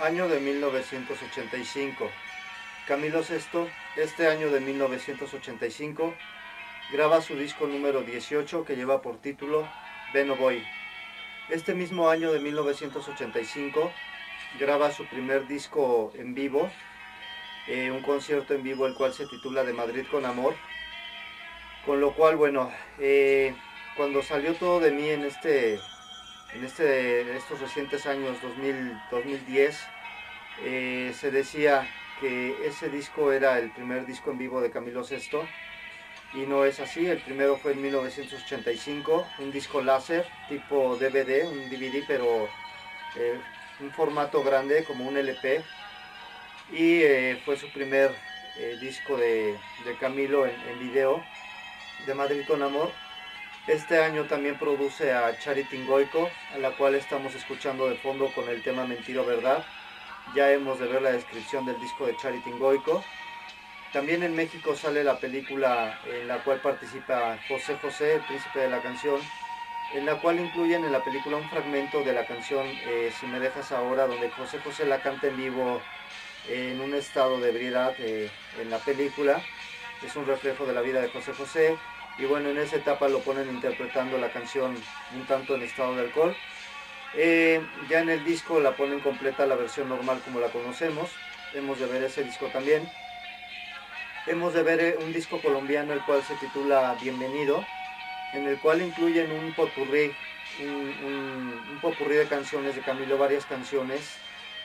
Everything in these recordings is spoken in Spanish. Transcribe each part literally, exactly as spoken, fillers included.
Año de mil novecientos ochenta y cinco. Camilo Sesto, este año de mil novecientos ochenta y cinco, graba su disco número dieciocho que lleva por título Ven o Voy. Este mismo año de mil novecientos ochenta y cinco graba su primer disco en vivo, eh, un concierto en vivo el cual se titula De Madrid con Amor, con lo cual, bueno, eh, cuando salió Todo de mí en este, en este, estos recientes años dos mil, dos mil diez, eh, se decía que ese disco era el primer disco en vivo de Camilo Sesto, y no es así. El primero fue en mil novecientos ochenta y cinco, un disco láser tipo D V D, un D V D, pero eh, un formato grande como un L P, y eh, fue su primer eh, disco de, de Camilo en, en video, De Madrid con Amor. Este año también produce a Charity Ngoiko, a la cual estamos escuchando de fondo con el tema Mentira o Verdad. Ya hemos de ver la descripción del disco de Charity Ngoiko. También en México sale la película en la cual participa José José, el príncipe de la canción, en la cual incluyen en la película un fragmento de la canción eh, Si me dejas ahora, donde José José la canta en vivo eh, en un estado de ebriedad eh, en la película. Es un reflejo de la vida de José José, y bueno, en esa etapa lo ponen interpretando la canción un tanto en estado de alcohol. Eh, ya en el disco la ponen completa la versión normal como la conocemos. Hemos de ver ese disco también. Hemos de ver un disco colombiano el cual se titula Bienvenido, en el cual incluyen un popurrí, un, un, un popurrí de canciones de Camilo, varias canciones,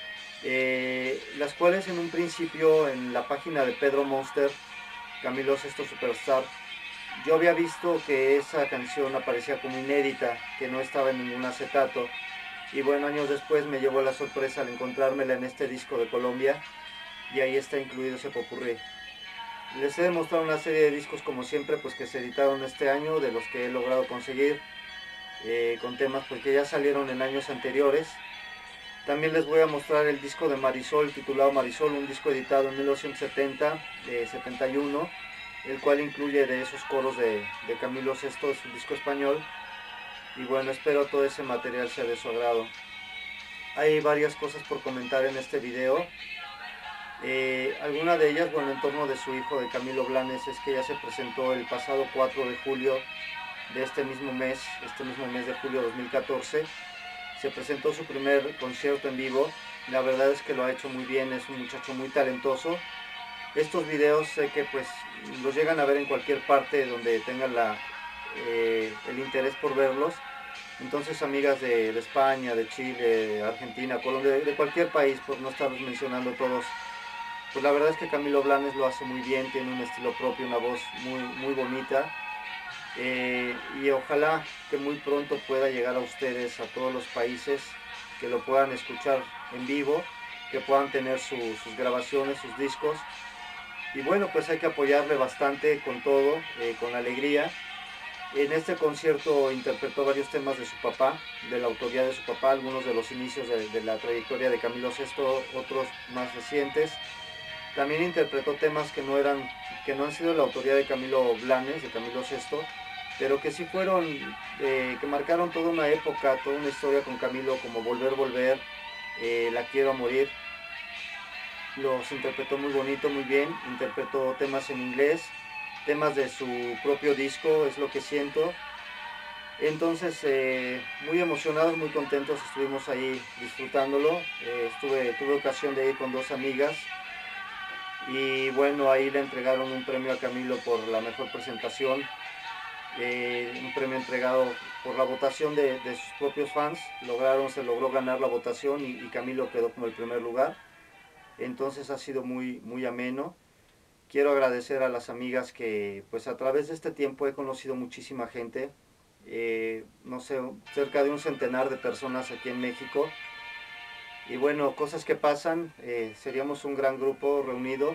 eh, las cuales en un principio en la página de Pedro Monster, Camilo Sesto Superstar, yo había visto que esa canción aparecía como inédita, que no estaba en ningún acetato, y bueno, años después me llevó la sorpresa al encontrármela en este disco de Colombia, y ahí está incluido ese popurrí. Les he demostrado una serie de discos como siempre, pues que se editaron este año, de los que he logrado conseguir, eh, con temas pues que ya salieron en años anteriores. También les voy a mostrar el disco de Marisol, titulado Marisol, un disco editado en mil novecientos setenta, de setenta y uno, el cual incluye de esos coros de, de Camilo Sesto, es un disco español, y bueno, espero todo ese material sea de su agrado. Hay varias cosas por comentar en este video. Eh, alguna de ellas, bueno, en torno de su hijo de Camilo Blanes, es que ya se presentó el pasado cuatro de julio de este mismo mes, este mismo mes de julio de dos mil catorce, se presentó su primer concierto en vivo. La verdad es que lo ha hecho muy bien, es un muchacho muy talentoso. Estos videos sé que pues los llegan a ver en cualquier parte donde tengan la, eh, el interés por verlos. Entonces, amigas de, de España, de Chile, Argentina, Colombia, de, de cualquier país, por no estarlos mencionando todos, pues la verdad es que Camilo Blanes lo hace muy bien, tiene un estilo propio, una voz muy, muy bonita, eh, y ojalá que muy pronto pueda llegar a ustedes, a todos los países, que lo puedan escuchar en vivo, que puedan tener su, sus grabaciones, sus discos, y bueno, pues hay que apoyarle bastante con todo, eh, con alegría. En este concierto interpretó varios temas de su papá, de la autoría de su papá, algunos de los inicios de, de la trayectoria de Camilo Sesto, otros más recientes. También interpretó temas que no eran, que no han sido la autoría de Camilo Blanes, de Camilo Sesto, pero que sí fueron, eh, que marcaron toda una época, toda una historia con Camilo, como Volver, Volver, eh, La Quiero a Morir. Los interpretó muy bonito, muy bien. Interpretó temas en inglés, temas de su propio disco, Es lo que siento. Entonces, eh, muy emocionados, muy contentos, estuvimos ahí disfrutándolo. Eh, estuve, tuve ocasión de ir con dos amigas, y bueno, ahí le entregaron un premio a Camilo por la mejor presentación, eh, un premio entregado por la votación de, de sus propios fans. Lograron, se logró ganar la votación, y, y Camilo quedó como el primer lugar. Entonces ha sido muy, muy ameno. Quiero agradecer a las amigas que pues a través de este tiempo he conocido muchísima gente, eh, no sé, cerca de un centenar de personas aquí en México. Y bueno, cosas que pasan, eh, seríamos un gran grupo reunido,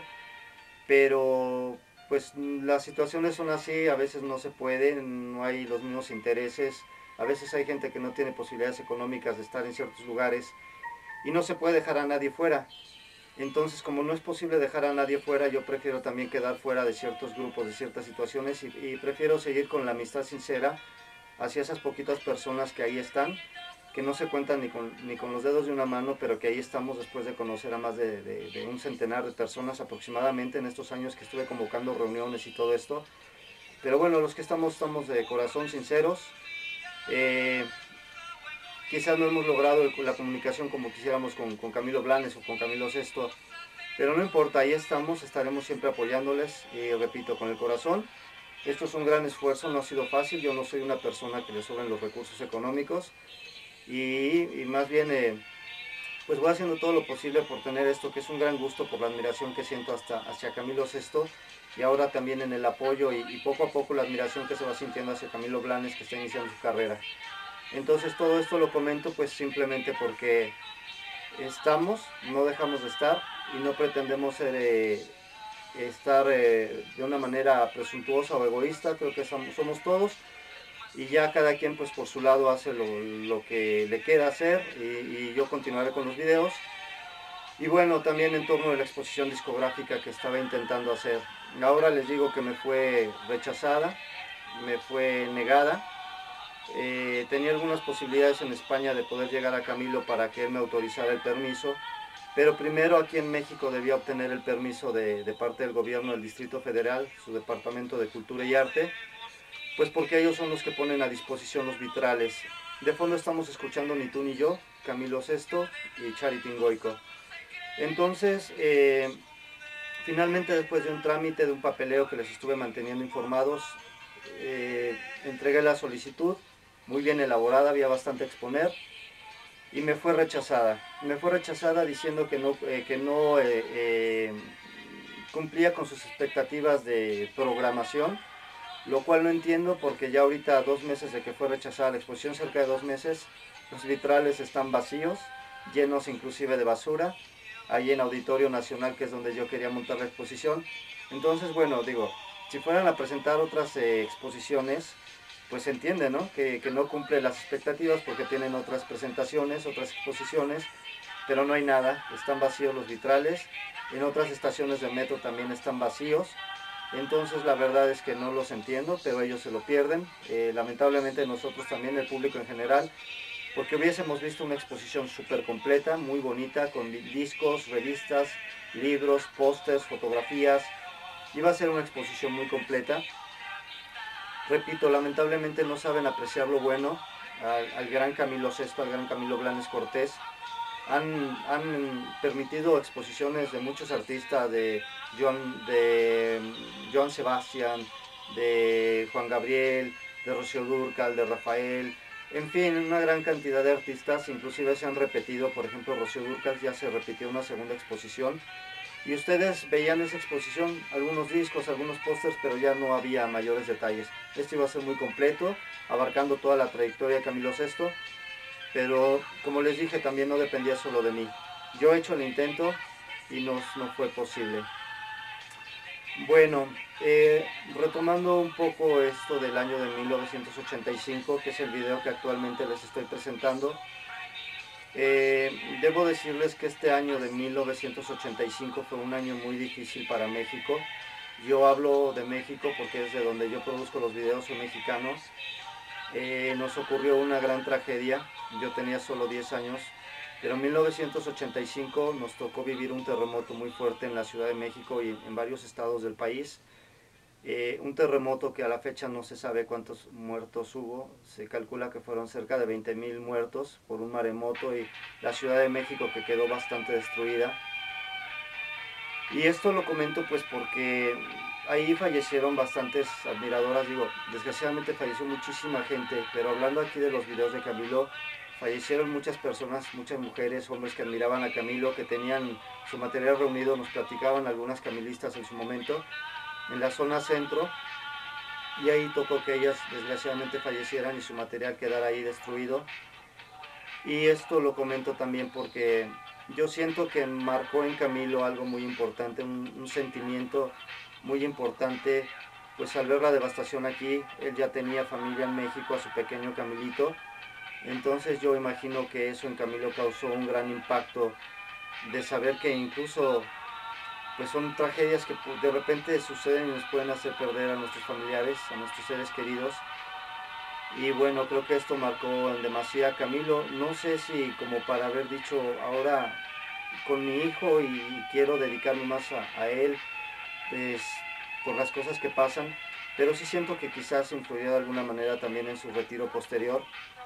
pero pues las situaciones son así, a veces no se puede, no hay los mismos intereses, a veces hay gente que no tiene posibilidades económicas de estar en ciertos lugares, y no se puede dejar a nadie fuera. Entonces, como no es posible dejar a nadie fuera, yo prefiero también quedar fuera de ciertos grupos, de ciertas situaciones, y, y prefiero seguir con la amistad sincera hacia esas poquitas personas que ahí están. que no se cuentan ni con, ni con los dedos de una mano, pero que ahí estamos después de conocer a más de, de, de un centenar de personas aproximadamente en estos años que estuve convocando reuniones y todo esto. Pero bueno, los que estamos, estamos de corazón sinceros. Eh, quizás no hemos logrado la comunicación como quisiéramos con, con Camilo Blanes o con Camilo Sesto, pero no importa, ahí estamos, estaremos siempre apoyándoles y repito, con el corazón. Esto es un gran esfuerzo, no ha sido fácil, yo no soy una persona que le sobren los recursos económicos y, y más bien eh, pues voy haciendo todo lo posible por tener esto, que es un gran gusto por la admiración que siento hasta hacia Camilo Sesto y ahora también en el apoyo y, y poco a poco la admiración que se va sintiendo hacia Camilo Blanes, que está iniciando su carrera. Entonces todo esto lo comento pues simplemente porque estamos, no dejamos de estar y no pretendemos ser, eh, estar eh, de una manera presuntuosa o egoísta, creo que somos, somos todos y ya cada quien pues por su lado hace lo, lo que le queda hacer y, y yo continuaré con los videos. Y bueno, también en torno a la exposición discográfica que estaba intentando hacer. Ahora les digo que me fue rechazada, me fue negada. Eh, tenía algunas posibilidades en España de poder llegar a Camilo para que él me autorizara el permiso, pero primero aquí en México debía obtener el permiso de, de parte del gobierno del Distrito Federal, su Departamento de Cultura y Arte, pues porque ellos son los que ponen a disposición los vitrales. De fondo estamos escuchando Ni tú ni yo, Camilo Sesto y Charity Ngoiko. Entonces, eh, finalmente después de un trámite, de un papeleo que les estuve manteniendo informados, eh, entregué la solicitud, muy bien elaborada, había bastante a exponer, y me fue rechazada. Me fue rechazada diciendo que no, eh, que no eh, eh, cumplía con sus expectativas de programación, lo cual no entiendo porque ya ahorita, dos meses de que fue rechazada la exposición, cerca de dos meses, los vitrales están vacíos, llenos inclusive de basura, ahí en Auditorio Nacional, que es donde yo quería montar la exposición. Entonces, bueno, digo, si fueran a presentar otras eh, exposiciones, pues se entiende, ¿no? Que, que no cumple las expectativas porque tienen otras presentaciones, otras exposiciones, pero no hay nada, están vacíos los vitrales. En otras estaciones de metro también están vacíos. Entonces la verdad es que no los entiendo, pero ellos se lo pierden. Eh, lamentablemente nosotros también, el público en general, porque hubiésemos visto una exposición súper completa, muy bonita, con discos, revistas, libros, pósters, fotografías. Iba a ser una exposición muy completa. Repito, lamentablemente no saben apreciar lo bueno al, al gran Camilo Sesto, al gran Camilo Blanes Cortés. Han, han permitido exposiciones de muchos artistas, de Joan, de Joan Sebastián, de Juan Gabriel, de Rocío Dúrcal, de Rafael, en fin, una gran cantidad de artistas, inclusive se han repetido, por ejemplo Rocío Dúrcal ya se repitió una segunda exposición, y ustedes veían esa exposición, algunos discos, algunos pósters, pero ya no había mayores detalles. Esto iba a ser muy completo, abarcando toda la trayectoria de Camilo Sesto, pero como les dije también no dependía solo de mí. Yo he hecho el intento y no, no fue posible. Bueno, eh, retomando un poco esto del año de mil novecientos ochenta y cinco, que es el video que actualmente les estoy presentando, eh, debo decirles que este año de mil novecientos ochenta y cinco fue un año muy difícil para México. Yo hablo de México porque es de donde yo produzco los videos, soy mexicano. Eh, nos ocurrió una gran tragedia, yo tenía solo diez años, pero en mil novecientos ochenta y cinco nos tocó vivir un terremoto muy fuerte en la Ciudad de México y en varios estados del país. Eh, un terremoto que a la fecha no se sabe cuántos muertos hubo, se calcula que fueron cerca de veinte mil muertos por un maremoto y la Ciudad de México que quedó bastante destruida. Y esto lo comento pues porque ahí fallecieron bastantes admiradoras, digo, desgraciadamente falleció muchísima gente, pero hablando aquí de los videos de Camilo, fallecieron muchas personas, muchas mujeres, hombres que admiraban a Camilo, que tenían su material reunido, nos platicaban algunas camilistas en su momento, en la zona centro, y ahí tocó que ellas desgraciadamente fallecieran y su material quedara ahí destruido. Y esto lo comento también porque yo siento que marcó en Camilo algo muy importante, un, un sentimiento muy importante, pues al ver la devastación aquí, él ya tenía familia en México, a su pequeño Camilito, entonces yo imagino que eso en Camilo causó un gran impacto de saber que incluso pues son tragedias que de repente suceden y nos pueden hacer perder a nuestros familiares, a nuestros seres queridos. Y bueno, creo que esto marcó en demasía a Camilo. No sé si como para haber dicho ahora con mi hijo y quiero dedicarme más a, a él, pues por las cosas que pasan, pero sí siento que quizás influyó de alguna manera también en su retiro posterior.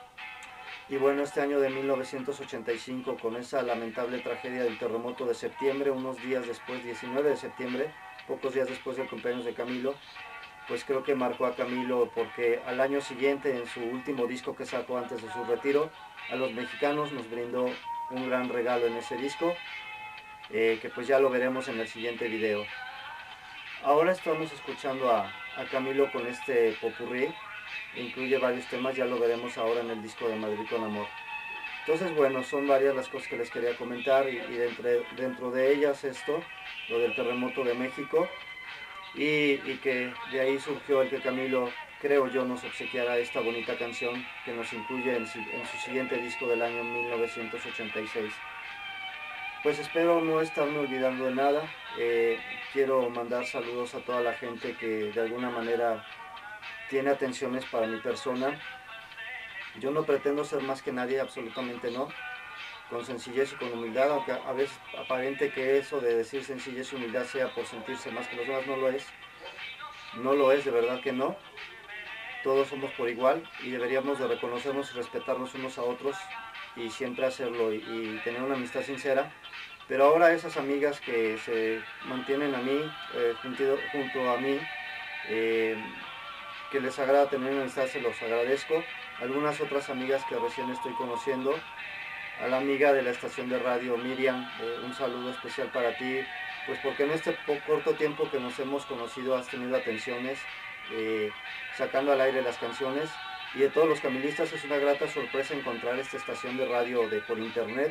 Y bueno, este año de mil novecientos ochenta y cinco, con esa lamentable tragedia del terremoto de septiembre, unos días después, diecinueve de septiembre, pocos días después del cumpleaños de Camilo, pues creo que marcó a Camilo porque al año siguiente, en su último disco que sacó antes de su retiro, a los mexicanos nos brindó un gran regalo en ese disco, eh, que pues ya lo veremos en el siguiente video. Ahora estamos escuchando a, a Camilo con este popurrí, incluye varios temas, ya lo veremos ahora en el disco de Madrid con Amor. Entonces, bueno, son varias las cosas que les quería comentar y, y dentro, dentro de ellas esto, lo del terremoto de México, y, y que de ahí surgió el que Camilo, creo yo, nos obsequiara esta bonita canción que nos incluye en, en su siguiente disco del año mil novecientos ochenta y seis. Pues espero no estarme olvidando de nada. Eh, quiero mandar saludos a toda la gente que de alguna manera tiene atenciones para mi persona. Yo no pretendo ser más que nadie, absolutamente no. Con sencillez y con humildad, aunque a veces aparente que eso de decir sencillez y humildad sea por sentirse más que los demás, no lo es. No lo es, de verdad que no. Todos somos por igual y deberíamos de reconocernos y respetarnos unos a otros y siempre hacerlo y, y tener una amistad sincera. Pero ahora esas amigas que se mantienen a mí, eh, junto, junto a mí, eh, que les agrada tener una amistad, se los agradezco. Algunas otras amigas que recién estoy conociendo, a la amiga de la estación de radio Miriam, eh, un saludo especial para ti, pues porque en este corto tiempo que nos hemos conocido has tenido atenciones, eh, sacando al aire las canciones, y de todos los camilistas es una grata sorpresa encontrar esta estación de radio de por internet,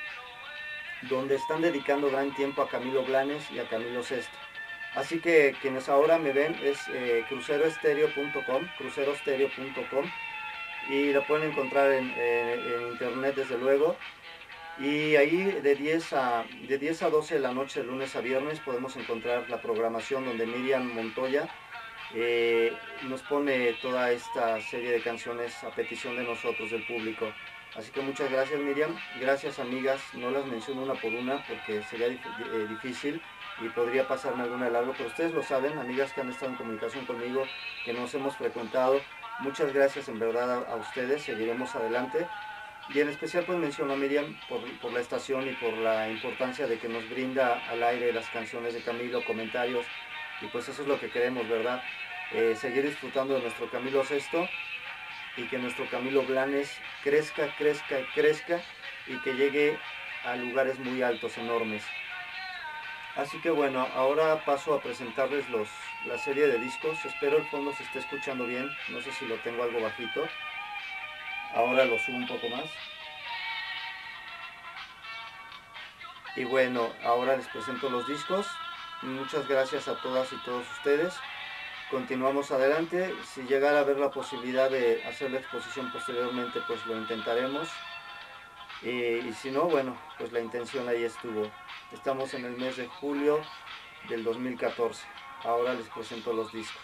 donde están dedicando gran tiempo a Camilo Blanes y a Camilo Sesto. Así que quienes ahora me ven es eh, crucero estéreo punto com, crucero estéreo punto com, y lo pueden encontrar en, eh, en internet desde luego. Y ahí de diez a doce de la noche, de lunes a viernes, podemos encontrar la programación donde Miriam Montoya eh, nos pone toda esta serie de canciones a petición de nosotros, del público. Así que muchas gracias, Miriam, gracias amigas, no las menciono una por una porque sería eh, difícil y podría pasarme alguna de largo, pero ustedes lo saben, amigas que han estado en comunicación conmigo, que nos hemos frecuentado, muchas gracias en verdad a, a ustedes, seguiremos adelante. Y en especial pues menciono a Miriam por, por la estación y por la importancia de que nos brinda al aire las canciones de Camilo, comentarios, y pues eso es lo que queremos, ¿verdad? Eh, seguir disfrutando de nuestro Camilo Sesto y que nuestro Camilo Blanes crezca, crezca y crezca y que llegue a lugares muy altos, enormes. Así que bueno, ahora paso a presentarles los, la serie de discos. Espero el fondo se esté escuchando bien, no sé si lo tengo algo bajito. Ahora lo subo un poco más. Y bueno, ahora les presento los discos. Muchas gracias a todas y todos ustedes. Continuamos adelante. Si llegara a haber la posibilidad de hacer la exposición posteriormente, pues lo intentaremos. Y, y si no, bueno, pues la intención ahí estuvo. Estamos en el mes de julio del dos mil catorce. Ahora les presento los discos.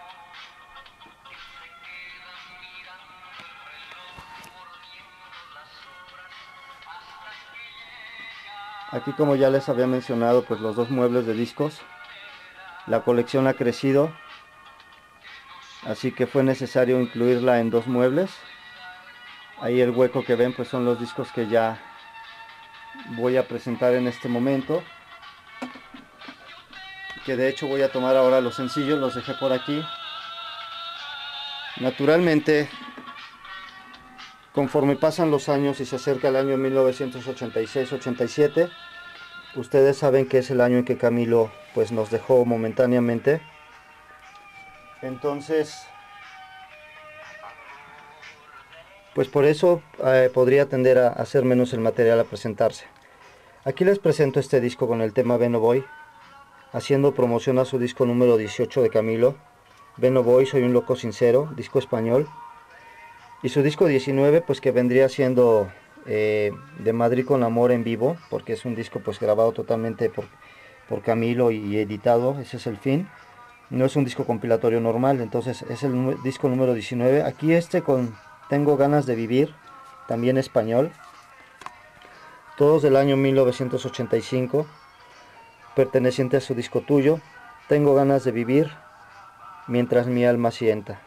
Aquí, como ya les había mencionado, pues los dos muebles de discos. La colección ha crecido, así que fue necesario incluirla en dos muebles. Ahí el hueco que ven pues son los discos que ya voy a presentar en este momento, que de hecho voy a tomar ahora los sencillos, los dejé por aquí. Naturalmente, conforme pasan los años y se acerca el año mil novecientos ochenta y seis ochenta y siete, ustedes saben que es el año en que Camilo pues nos dejó momentáneamente. Entonces, pues por eso eh, podría tender a hacer menos el material a presentarse. Aquí les presento este disco con el tema Ven No Voy, haciendo promoción a su disco número dieciocho de Camilo, Ven No Voy, Soy un Loco Sincero, disco español. Y su disco diecinueve, pues que vendría siendo eh, de Madrid con Amor en vivo, porque es un disco pues grabado totalmente por, por Camilo y editado, ese es el fin. no es un disco compilatorio normal, entonces es el disco número diecinueve. Aquí este con Tengo ganas de vivir, también español, todos del año mil novecientos ochenta y cinco, perteneciente a su disco Tuyo, Tengo ganas de vivir mientras mi alma sienta.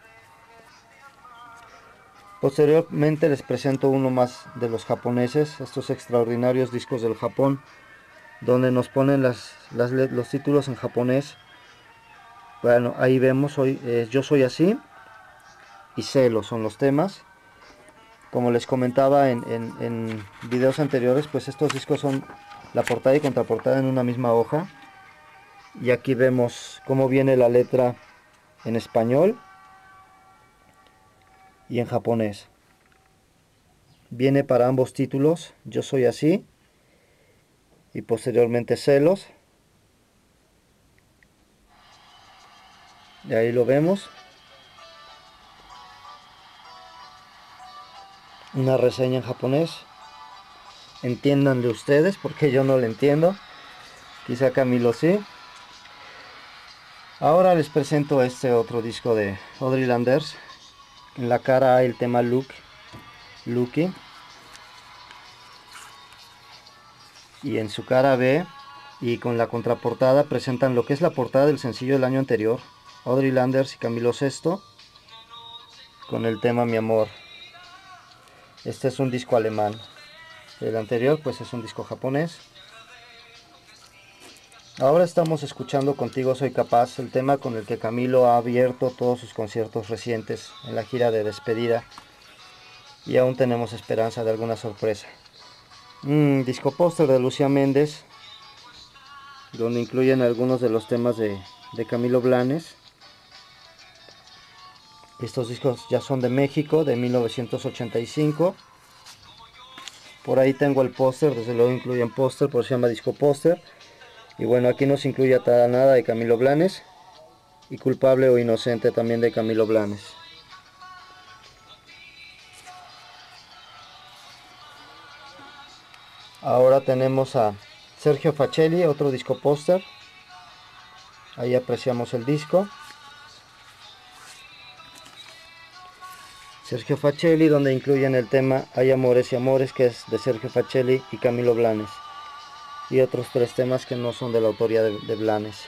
Posteriormente les presento uno más de los japoneses, estos extraordinarios discos del Japón, donde nos ponen las, las, los títulos en japonés. Bueno, ahí vemos, hoy eh, Yo soy así y Celos son los temas. Como les comentaba en, en, en videos anteriores, pues estos discos son la portada y contraportada en una misma hoja. Y aquí vemos cómo viene la letra en español y en japonés. Viene para ambos títulos, Yo soy así y posteriormente Celos. Y ahí lo vemos. Una reseña en japonés. Entiéndanle ustedes porque yo no lo entiendo. Quizá Camilo sí. Ahora les presento este otro disco de Audrey Landers. En la cara hay el tema Look, Lucky. Y en su cara B y con la contraportada presentan lo que es la portada del sencillo del año anterior. Audrey Landers y Camilo Sesto con el tema Mi Amor. Este es un disco alemán. El anterior pues es un disco japonés. Ahora estamos escuchando Contigo Soy Capaz, el tema con el que Camilo ha abierto todos sus conciertos recientes en la gira de despedida. Y aún tenemos esperanza de alguna sorpresa. Un disco póster de Lucía Méndez, donde incluyen algunos de los temas de, de Camilo Blanes. Estos discos ya son de México, de mil novecientos ochenta y cinco. Por ahí tengo el póster, desde luego incluyen póster, por eso se llama disco póster. Y bueno, aquí no se incluye Atada Nada de Camilo Blanes y Culpable o Inocente también de Camilo Blanes. Ahora tenemos a Sergio Facelli, otro disco póster. Ahí apreciamos el disco. Sergio Facelli, donde incluyen el tema Hay Amores y Amores, que es de Sergio Facelli y Camilo Blanes. Y otros tres temas que no son de la autoría de, de Blanes.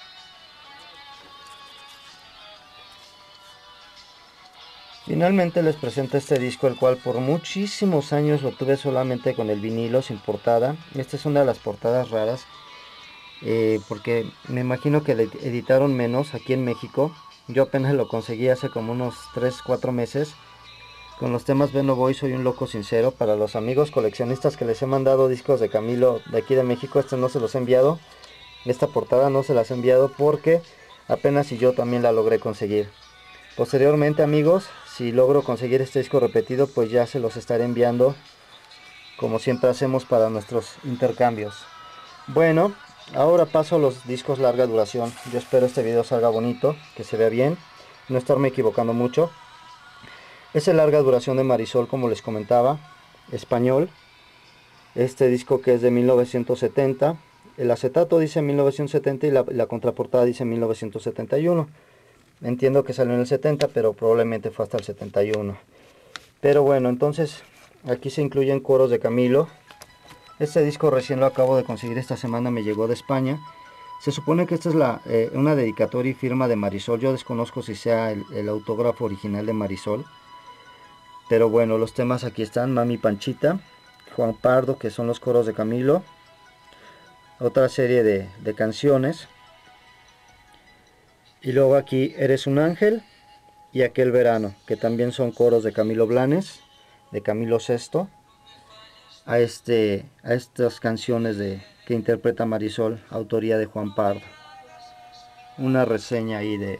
Finalmente les presento este disco, el cual por muchísimos años lo tuve solamente con el vinilo, sin portada. Esta es una de las portadas raras, eh, porque me imagino que le editaron menos aquí en México. Yo apenas lo conseguí hace como unos tres cuatro meses. Con los temas Ven No Voy, Soy un Loco Sincero. Para los amigos coleccionistas que les he mandado discos de Camilo de aquí de México, este no se los he enviado. Esta portada no se las he enviado porque apenas y yo también la logré conseguir. Posteriormente, amigos, si logro conseguir este disco repetido, pues ya se los estaré enviando, como siempre hacemos para nuestros intercambios. Bueno, ahora paso a los discos larga duración. Yo espero este video salga bonito, que se vea bien, no estarme equivocando mucho. Es el larga duración de Marisol, como les comentaba, español. Este disco que es de mil novecientos setenta. El acetato dice mil novecientos setenta y la, la contraportada dice mil novecientos setenta y uno. Entiendo que salió en el setenta, pero probablemente fue hasta el setenta y uno. Pero bueno, entonces aquí se incluyen coros de Camilo. Este disco recién lo acabo de conseguir esta semana, me llegó de España. Se supone que esta es la, eh, una dedicatoria y firma de Marisol. Yo desconozco si sea el, el autógrafo original de Marisol. Pero bueno, los temas aquí están: Mami Panchita, Juan Pardo, que son los coros de Camilo. Otra serie de, de canciones. Y luego aquí Eres un Ángel y Aquel Verano, que también son coros de Camilo Blanes, de Camilo Sesto, a, este, a estas canciones de, que interpreta Marisol, autoría de Juan Pardo. Una reseña ahí de,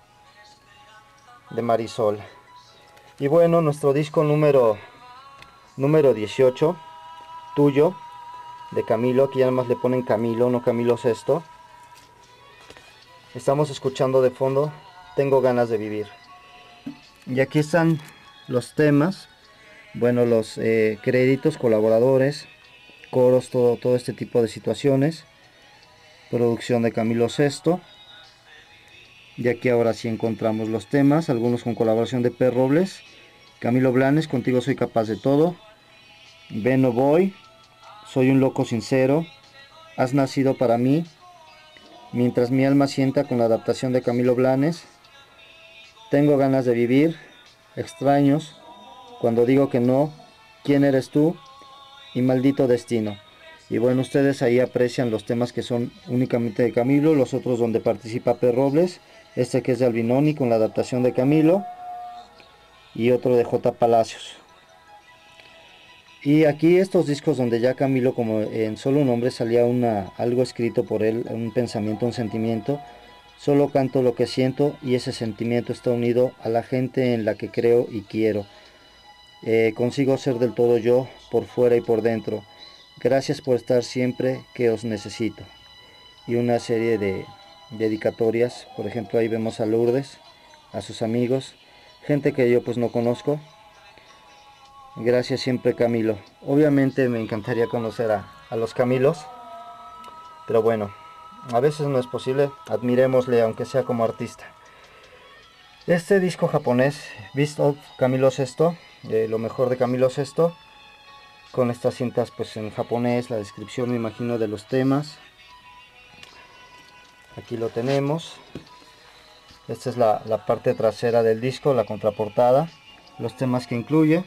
de Marisol. Y bueno, nuestro disco número, número dieciocho, Tuyo, de Camilo, aquí ya nada más le ponen Camilo, no Camilo Sesto. Estamos escuchando de fondo Tengo Ganas de Vivir. Y aquí están los temas, bueno, los eh, créditos, colaboradores, coros, todo, todo este tipo de situaciones. Producción de Camilo Sesto. Y aquí ahora sí encontramos los temas, algunos con colaboración de P. Robles, Camilo Blanes, Contigo soy capaz de todo, Ven o voy, Soy un loco sincero, Has nacido para mí, Mientras mi alma sienta, con la adaptación de Camilo Blanes, Tengo ganas de vivir, Extraños, Cuando digo que no, ¿Quién eres tú? Y Maldito destino. Y bueno, ustedes ahí aprecian los temas que son únicamente de Camilo, los otros donde participa P. Robles, este que es de Albinoni con la adaptación de Camilo, y otro de J. Palacios. Y aquí estos discos donde ya Camilo, como en solo un nombre, salía una, algo escrito por él, un pensamiento, un sentimiento. Solo canto lo que siento y ese sentimiento está unido a la gente en la que creo y quiero. Eh, consigo ser del todo yo, por fuera y por dentro. Gracias por estar siempre que os necesito. Y una serie de dedicatorias, por ejemplo ahí vemos a Lourdes, a sus amigos, gente que yo pues no conozco. Gracias siempre Camilo. Obviamente me encantaría conocer a, a los Camilos, pero bueno, a veces no es posible. Admirémosle aunque sea como artista. Este disco japonés, Best of Camilo Sesto, eh, lo mejor de Camilo Sesto, con estas cintas pues en japonés, la descripción me imagino de los temas. Aquí lo tenemos. Esta es la, la parte trasera del disco, la contraportada, los temas que incluye.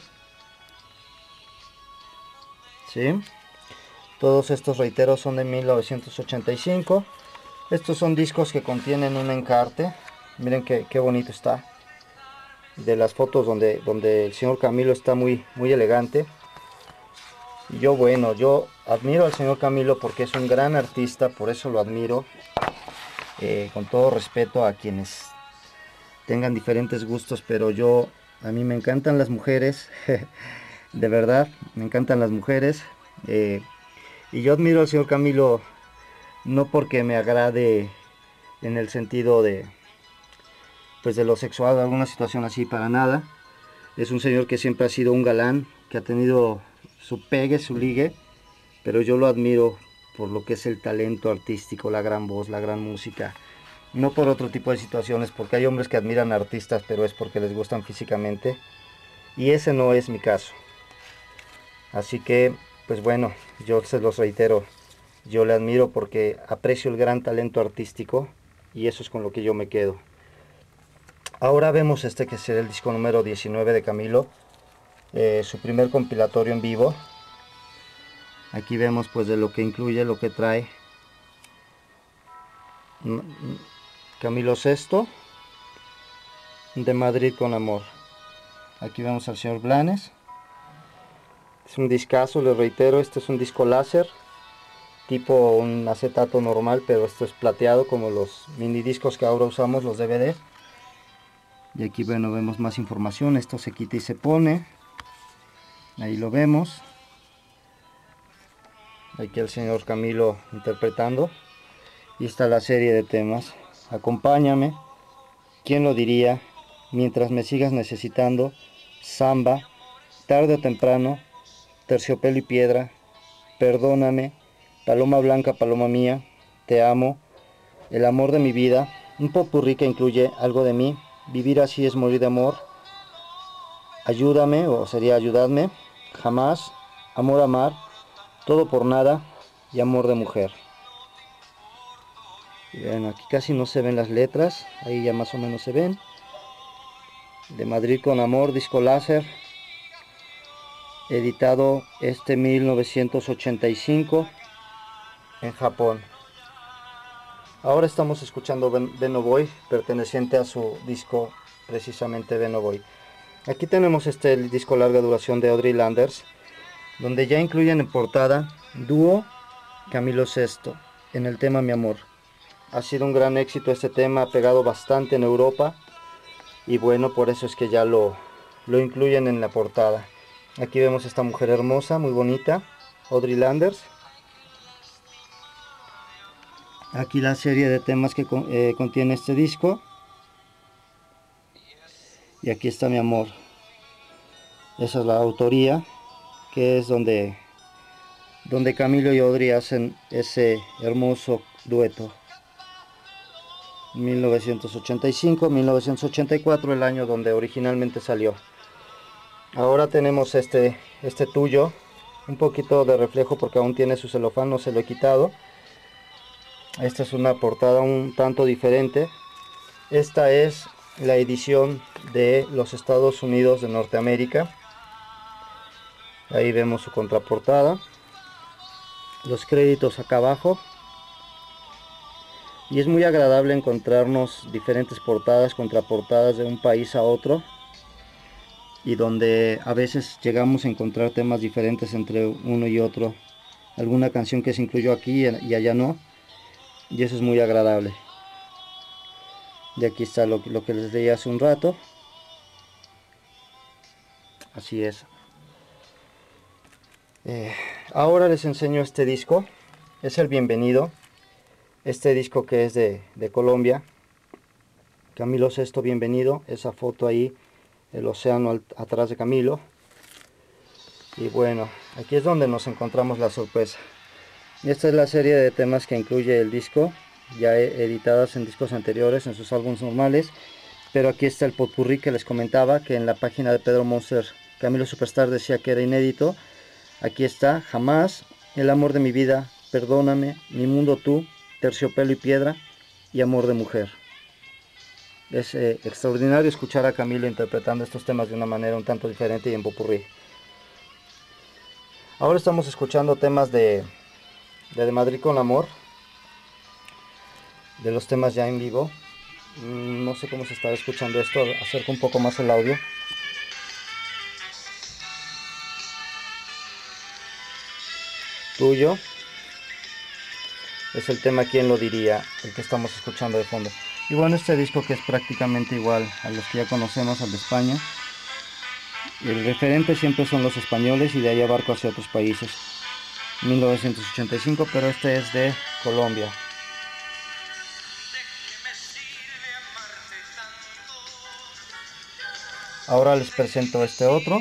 ¿Sí? Todos estos, reiteros, son de mil novecientos ochenta y cinco. Estos son discos que contienen un encarte. Miren qué, qué bonito está. De las fotos donde, donde el señor Camilo está muy, muy elegante. Y yo, bueno, yo admiro al señor Camilo porque es un gran artista, por eso lo admiro. Eh, con todo respeto a quienes tengan diferentes gustos, pero yo, a mí me encantan las mujeres. De verdad, me encantan las mujeres. Eh, y yo admiro al señor Camilo no porque me agrade en el sentido de pues de lo sexual o alguna situación así, para nada. Es un señor que siempre ha sido un galán, que ha tenido su pegue, su ligue, pero yo lo admiro por lo que es el talento artístico, la gran voz, la gran música, no por otro tipo de situaciones, porque hay hombres que admiran a artistas, pero es porque les gustan físicamente, y ese no es mi caso. Así que, pues bueno, yo se los reitero, yo le admiro porque aprecio el gran talento artístico, y eso es con lo que yo me quedo. Ahora vemos este que será el disco número diecinueve de Camilo, eh, su primer compilatorio en vivo. Aquí vemos pues de lo que incluye, lo que trae. Camilo Sesto, de Madrid con amor. Aquí vemos al señor Blanes. Es un discazo, les reitero, este es un disco láser, tipo un acetato normal, pero esto es plateado como los mini discos que ahora usamos, los D V D. Y aquí bueno, vemos más información, esto se quita y se pone. Ahí lo vemos. Aquí el señor Camilo interpretando. Y está la serie de temas. Acompáñame, ¿quién lo diría? Mientras me sigas necesitando, Samba, Tarde o temprano, Terciopelo y piedra, Perdóname, Paloma blanca, paloma mía, Te amo, El amor de mi vida, un popurrí que incluye Algo de mí, Vivir así es morir de amor, Ayúdame, o sería Ayudadme, Jamás, Amor amar, Todo por nada y Amor de mujer. Y bueno, aquí casi no se ven las letras, ahí ya más o menos se ven. De Madrid con amor, disco láser, editado este mil novecientos ochenta y cinco en Japón. Ahora estamos escuchando Ven o voy, perteneciente a su disco precisamente Ven o voy. Aquí tenemos este disco larga duración de Audrey Landers, donde ya incluyen en portada dúo Camilo Sesto en el tema Mi amor. Ha sido un gran éxito este tema, ha pegado bastante en Europa y bueno, por eso es que ya lo, lo incluyen en la portada. Aquí vemos a esta mujer hermosa, muy bonita, Audrey Landers. Aquí la serie de temas que eh, contiene este disco. Y aquí está Mi amor. Esa es la autoría, que es donde, donde Camilo y Audrey hacen ese hermoso dueto. mil novecientos ochenta y cinco, mil novecientos ochenta y cuatro, el año donde originalmente salió. Ahora tenemos este, este tuyo, un poquito de reflejo porque aún tiene su celofán, no se lo he quitado. Esta es una portada un tanto diferente. Esta es la edición de los Estados Unidos de Norteamérica. Ahí vemos su contraportada, los créditos acá abajo. Y es muy agradable encontrarnos diferentes portadas, contraportadas de un país a otro, y donde a veces llegamos a encontrar temas diferentes entre uno y otro, alguna canción que se incluyó aquí y allá no, y eso es muy agradable. Y aquí está lo, lo que les leí hace un rato. Así es. Eh, ahora les enseño este disco, es el Bienvenido. Este disco que es de, de Colombia, Camilo Sesto, Bienvenido. Esa foto ahí, el océano al, atrás de Camilo. Y bueno, aquí es donde nos encontramos la sorpresa. Esta es la serie de temas que incluye el disco, ya editadas en discos anteriores, en sus álbumes normales. Pero aquí está el potpourri que les comentaba, que en la página de Pedro Monster, Camilo Superstar decía que era inédito. Aquí está Jamás, El amor de mi vida, Perdóname, Mi mundo tú, Terciopelo y piedra y Amor de mujer. Es eh, extraordinario escuchar a Camilo interpretando estos temas de una manera un tanto diferente y en popurrí. Ahora estamos escuchando temas de, de De Madrid con Amor, de los temas ya en vivo. No sé cómo se está escuchando esto, acerco un poco más el audio. Tuyo es el tema ¿Quién lo diría?, el que estamos escuchando de fondo. Y bueno, este disco que es prácticamente igual a los que ya conocemos, al de España. El referente siempre son los españoles y de ahí abarco hacia otros países. mil novecientos ochenta y cinco, pero este es de Colombia. Ahora les presento este otro.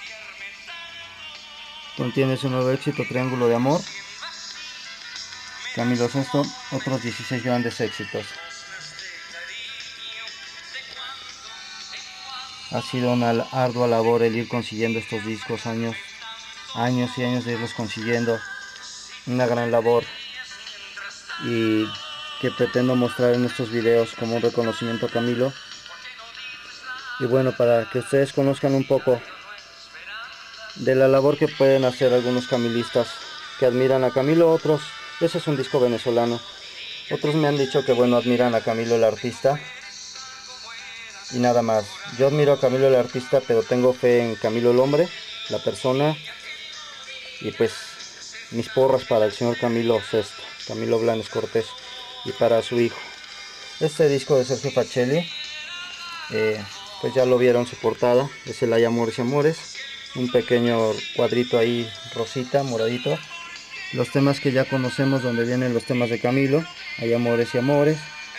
Contiene su nuevo éxito, Triángulo de Amor. Camilo Sesto, otros dieciséis grandes éxitos. Ha sido una ardua labor el ir consiguiendo estos discos, años, años y años de irlos consiguiendo. Una gran labor y que pretendo mostrar en estos videos como un reconocimiento a Camilo. Y bueno, para que ustedes conozcan un poco de la labor que pueden hacer algunos camilistas que admiran a Camilo, otros, ese es un disco venezolano, otros me han dicho que bueno, admiran a Camilo el artista y nada más. Yo admiro a Camilo el artista, pero tengo fe en Camilo el hombre, la persona, y pues mis porras para el señor Camilo Sesto, Camilo Blanes Cortés, y para su hijo. Este disco de Sergio Facelli, eh, pues ya lo vieron su portada, es el Hay Amores y Amores, un pequeño cuadrito ahí rosita, moradito. Los temas que ya conocemos, donde vienen los temas de Camilo, Hay Amores y Amores,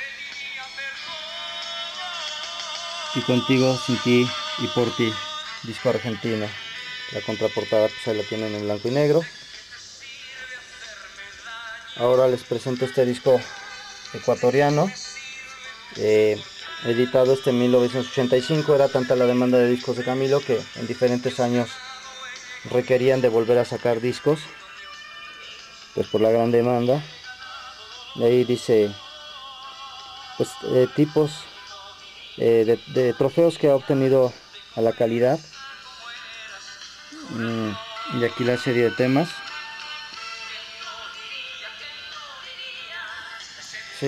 y Contigo, Sin Ti y Por Ti, disco argentino. La contraportada pues ahí la tienen en blanco y negro. Ahora les presento este disco ecuatoriano, eh, editado este en mil novecientos ochenta y cinco. Era tanta la demanda de discos de Camilo que en diferentes años requerían de volver a sacar discos, pues por la gran demanda. De ahí dice pues eh, tipos eh, de, de trofeos que ha obtenido a la calidad, mm, y aquí la serie de temas. Sí.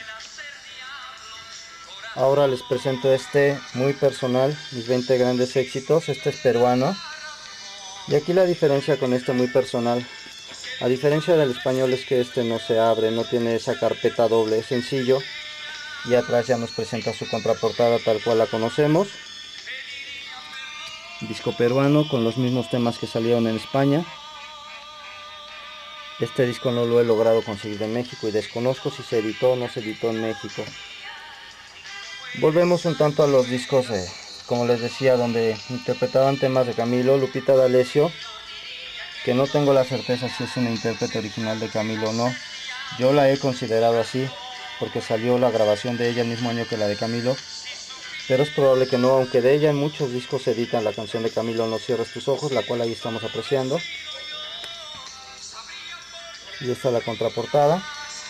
Ahora les presento este muy personal, mis veinte grandes éxitos. Este es peruano, y aquí la diferencia con este muy personal, a diferencia del español, es que este no se abre, no tiene esa carpeta doble, es sencillo, y atrás ya nos presenta su contraportada tal cual la conocemos. Disco peruano con los mismos temas que salieron en España. Este disco no lo he logrado conseguir en México y desconozco si se editó o no se editó en México. Volvemos un tanto a los discos, eh, como les decía, donde interpretaban temas de Camilo. Lupita D'Alessio, que no tengo la certeza si es una intérprete original de Camilo o no. Yo la he considerado así, porque salió la grabación de ella el mismo año que la de Camilo, pero es probable que no, aunque de ella en muchos discos se editan la canción de Camilo No cierres tus ojos, la cual ahí estamos apreciando. Y esta es la contraportada.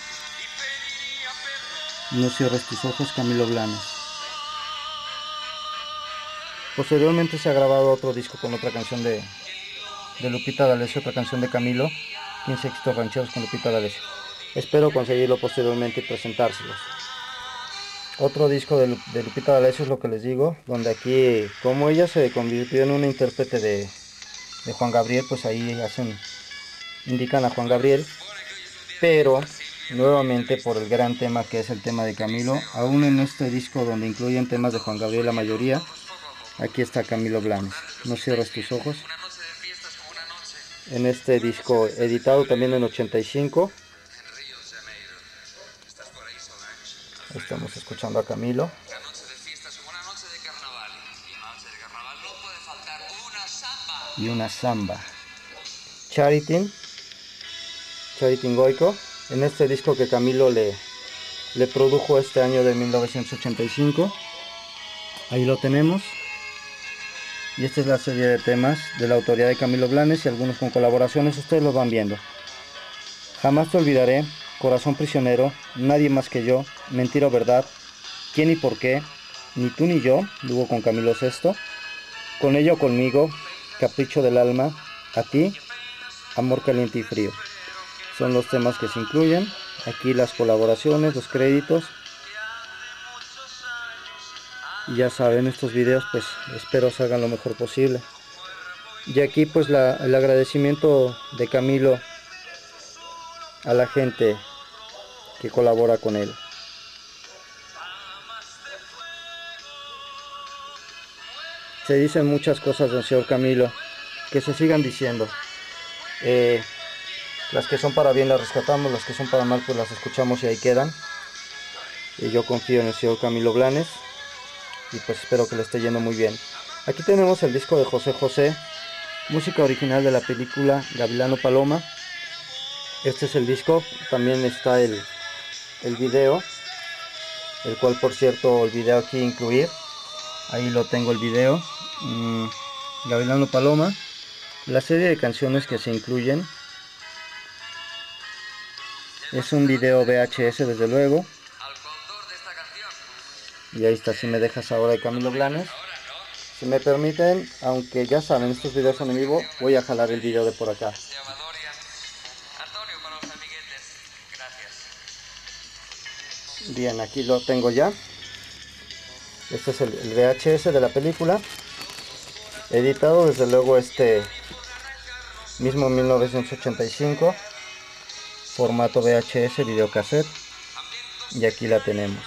No cierres tus ojos, Camilo Blanes. Posteriormente se ha grabado otro disco con otra canción de, de Lupita D'Alessio, otra canción de Camilo, quince éxitos rancheros con Lupita D'Alessio. Espero conseguirlo posteriormente y presentárselos. Otro disco de, de Lupita D'Alessio es lo que les digo, donde aquí, como ella se convirtió en una intérprete de, de Juan Gabriel, pues ahí hacen, indican a Juan Gabriel, pero nuevamente por el gran tema que es el tema de Camilo, aún en este disco donde incluyen temas de Juan Gabriel la mayoría, aquí está Camilo Blanes, No cierres tus ojos, en este disco editado también en ochenta y cinco. Estamos escuchando a Camilo. Y una samba. Charitin. Charitin Goico. En este disco que Camilo le, le produjo este año de mil novecientos ochenta y cinco. Ahí lo tenemos. Y esta es la serie de temas de la autoría de Camilo Blanes y algunos con colaboraciones. Ustedes lo van viendo. Jamás te olvidaré. Corazón prisionero, Nadie más que yo, Mentira o verdad, ¿Quién y por qué? Ni tú ni yo, luego con Camilo Sesto, Con ella o conmigo, Capricho del alma, A ti, Amor caliente y frío. Son los temas que se incluyen. Aquí las colaboraciones, los créditos. Y ya saben, estos videos pues espero se hagan lo mejor posible. Y aquí pues la, el agradecimiento de Camilo a la gente que colabora con él. Se dicen muchas cosas del señor Camilo, que se sigan diciendo. Eh, las que son para bien las rescatamos, las que son para mal pues las escuchamos y ahí quedan. Y yo confío en el señor Camilo Blanes y pues espero que le esté yendo muy bien. Aquí tenemos el disco de José José, música original de la película Gavilano Paloma. Este es el disco, también está el el video, el cual por cierto olvidé aquí incluir. Ahí lo tengo el video. mm, Gavilano Paloma, la serie de canciones que se incluyen. Es un video V H S desde luego. Y ahí está, Si me dejas ahora, de Camilo Blanes. Si me permiten, aunque ya saben, estos videos son en vivo, voy a jalar el video de por acá. Bien, aquí lo tengo ya. Este es el, el V H S de la película, editado desde luego este mismo mil novecientos ochenta y cinco, formato V H S, videocassette, y aquí la tenemos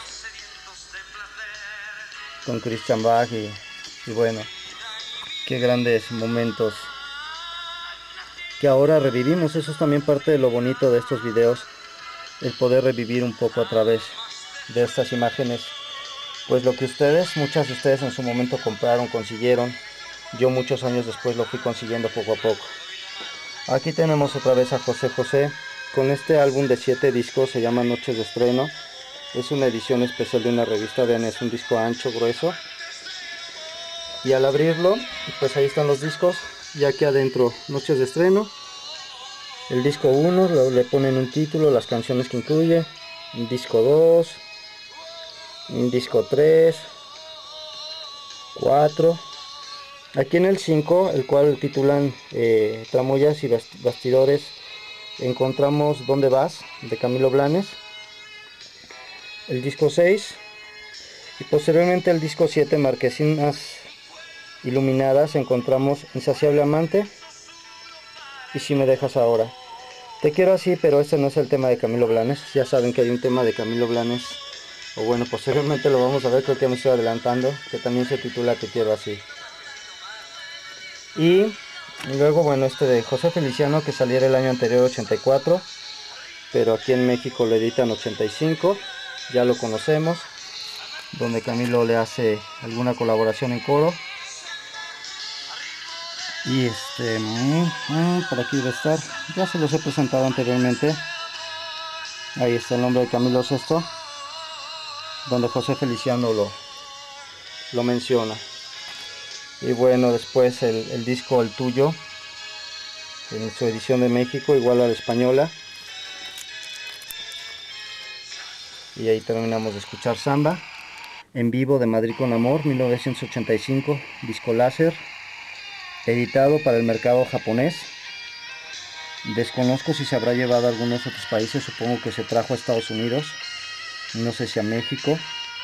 con Christian Bach y, y bueno, qué grandes momentos que ahora revivimos. Eso es también parte de lo bonito de estos videos, el poder revivir un poco a través de estas imágenes, pues lo que ustedes, muchas de ustedes en su momento compraron, consiguieron, yo muchos años después lo fui consiguiendo poco a poco. Aquí tenemos otra vez a José José con este álbum de siete discos, se llama Noches de Estreno. Es una edición especial de una revista, vean, es un disco ancho, grueso, y al abrirlo pues ahí están los discos, y aquí adentro Noches de Estreno, el disco uno, le ponen un título, las canciones que incluye, el disco dos, un disco tres, cuatro, aquí en el cinco, el cual titulan eh, Tramoyas y Bastidores, encontramos ¿Dónde vas?, de Camilo Blanes, el disco seis, y posteriormente el disco siete, Marquesinas Iluminadas, encontramos Insaciable Amante y Si me dejas ahora. Te quiero así, pero este no es el tema de Camilo Blanes. Ya saben que hay un tema de Camilo Blanes, o bueno, posteriormente lo vamos a ver, creo que me estoy adelantando, que también se titula Te quiero así. Y luego, bueno, este de José Feliciano, que saliera el año anterior, ochenta y cuatro, pero aquí en México lo editan ochenta y cinco, ya lo conocemos, donde Camilo le hace alguna colaboración en coro. Y este, mm, mm, por aquí debe estar, ya se los he presentado anteriormente. Ahí está el nombre de Camilo Sesto. donde José Feliciano lo, lo menciona. Y bueno, después el, el disco El Tuyo, en su edición de México, igual a la española. Y ahí terminamos de escuchar Samba en vivo de Madrid con Amor, mil novecientos ochenta y cinco, disco láser, editado para el mercado japonés. Desconozco si se habrá llevado a algunos otros países, supongo que se trajo a Estados Unidos, no sé si a México.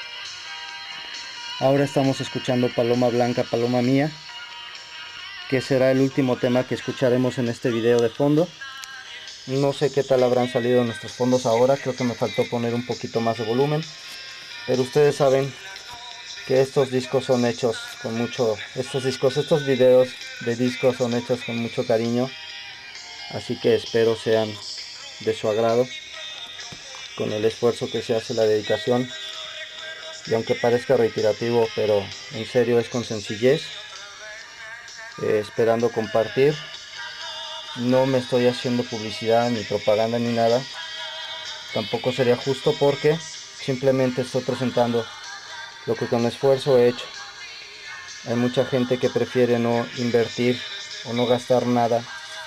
Ahora estamos escuchando Paloma Blanca, Paloma Mía, que será el último tema que escucharemos en este video de fondo. No sé qué tal habrán salido nuestros fondos ahora, creo que me faltó poner un poquito más de volumen, pero ustedes saben que estos discos son hechos con mucho, estos discos, estos videos de discos son hechos con mucho cariño, así que espero sean de su agrado, con el esfuerzo que se hace, la dedicación, y aunque parezca reiterativo, pero en serio es con sencillez, eh, esperando compartir. No me estoy haciendo publicidad ni propaganda ni nada, tampoco sería justo, porque simplemente estoy presentando lo que con esfuerzo he hecho. Hay mucha gente que prefiere no invertir o no gastar nada,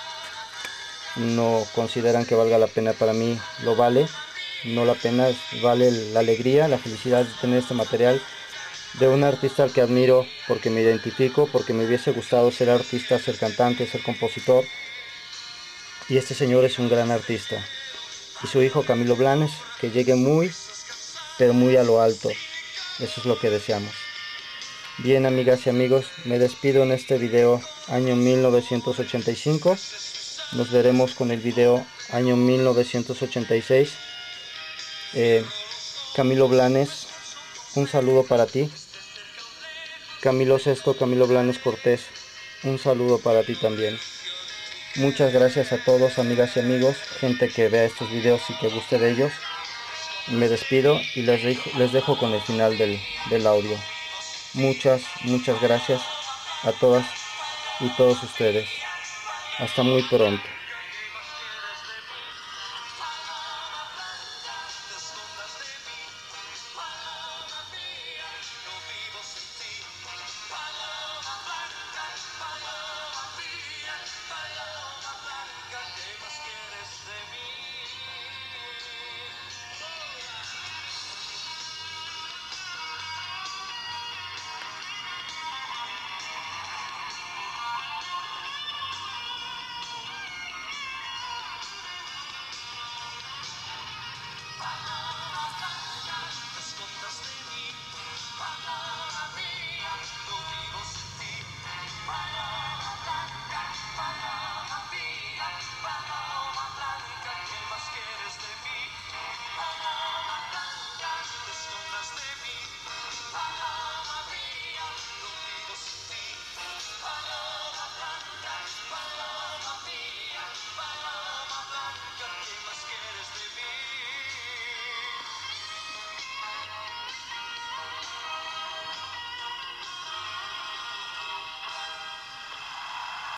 no consideran que valga la pena. Para mí lo vale, no la pena, vale la alegría, la felicidad de tener este material de un artista al que admiro, porque me identifico, porque me hubiese gustado ser artista, ser cantante, ser compositor, y este señor es un gran artista, y su hijo Camilo Blanes, que llegue muy, pero muy a lo alto. Eso es lo que deseamos. Bien, amigas y amigos, me despido en este video año mil novecientos ochenta y cinco. Nos veremos con el video año mil novecientos ochenta y seis. eh, Camilo Blanes, un saludo para ti. Camilo Sesto, Camilo Blanes Cortés, un saludo para ti también. Muchas gracias a todos, amigas y amigos, gente que vea estos videos y que guste de ellos. Me despido y les dejo, les dejo con el final del, del audio. Muchas, muchas gracias a todas y todos ustedes. Hasta muy pronto.